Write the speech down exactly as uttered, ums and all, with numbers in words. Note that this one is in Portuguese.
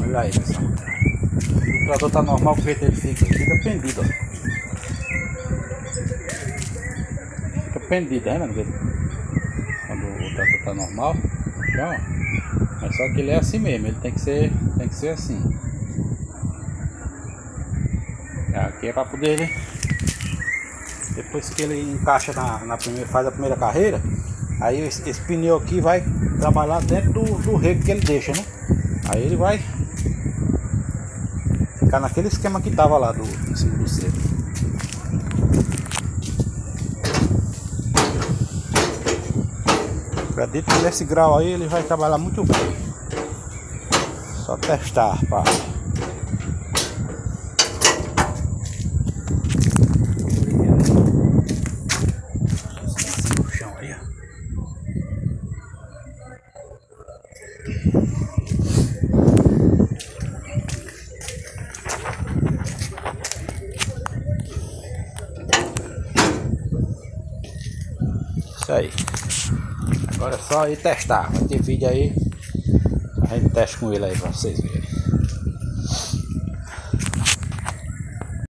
Olha aí, pessoal. O trator tá normal, o jeito ele fica, fica pendido, ó. Fica pendido, né, mano? Quando o trator tá normal. Então, ó. Mas só que ele é assim mesmo, ele tem que ser, tem que ser assim. Aqui é para poder ele, depois que ele encaixa na, na primeira, faz a primeira carreira, aí esse, esse pneu aqui vai trabalhar dentro do, do rego que ele deixa, né? Aí ele vai ficar naquele esquema que tava lá do, em cima do cedo. Acredito que nesse grau aí ele vai trabalhar muito bem. Só testar, pá. Isso aí. Agora é só ir testar. Vai ter vídeo aí. A gente testa com ele aí pra vocês verem.